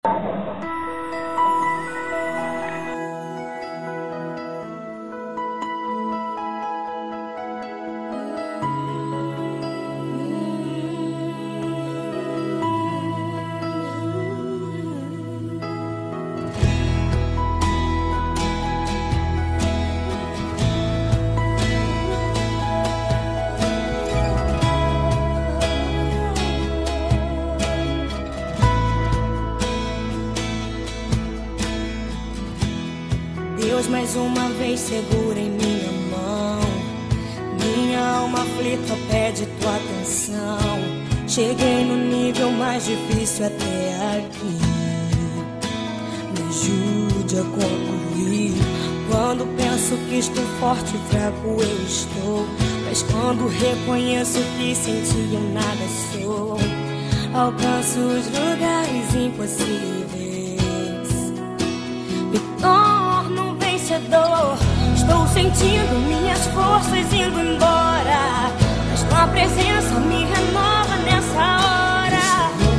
Deus mais uma vez segura em minha mão. Minha alma aflita pede tua atenção. Cheguei no nível mais difícil até aqui. Me ajude a concluir. Quando penso que estou forte e fraco eu estou, mas quando reconheço que sem ti eu nada sou, alcanço os lugares impossíveis. Me torno um vencedor. Estou sentindo minhas forças indo embora, mas tua presença me renova nessa hora.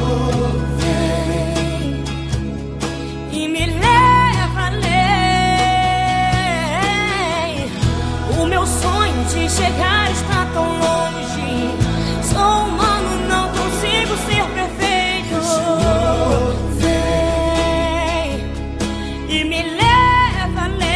Vem e me leva além. O meu sonho de chegar está tão longe. Sou humano, não consigo ser perfeito. Vem e me leva além.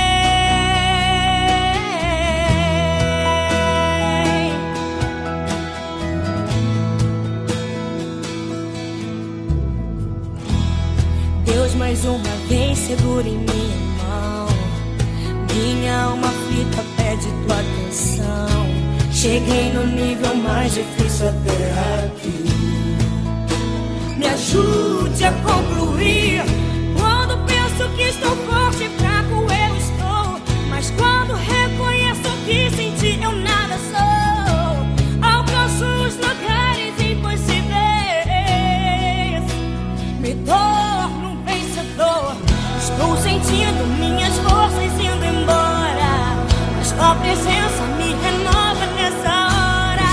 Deus mais uma vez segura em minha mão. Minha alma aflita pede tua atenção. Cheguei no nível mais difícil até aqui. Me ajude a concluir. Quando penso que estou forte e fraco eu estou, mas quando reconheço que sem ti eu nada sou, alcanço os lugares impossíveis. Me torno um vencedor. Estou sentindo minhas forças indo embora, mas tua presença me renova nessa hora.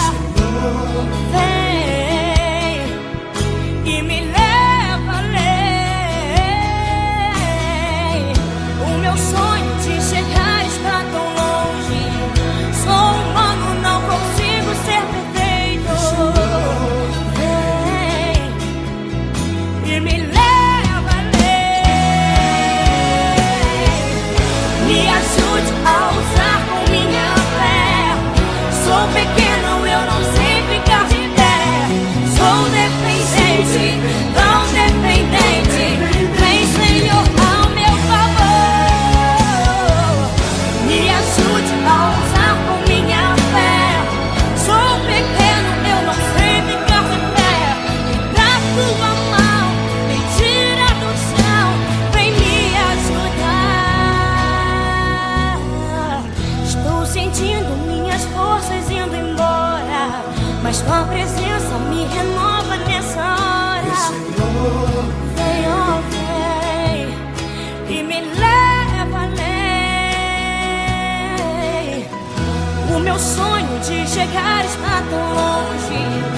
Vem e me leva além. O meu sonho de chegar está tão longe. Sou humano, não consigo ser perfeito. Vem e me leva além. Me ajude a usar com minha fé. Sou pequeno, eu não sei ficar de pé. Sou dependente, tão dependente. Vem, Senhor, ao meu favor. Me ajude a usar com minha fé. Sou pequeno, eu não sei ficar de pé. E da tua mão me tira do chão. Vem me ajudar. Estou sentindo minhas forças indo embora, mas tua presença me renova nessa hora. Vem, oh, vem e me leva além. O meu sonho de chegar está tão longe.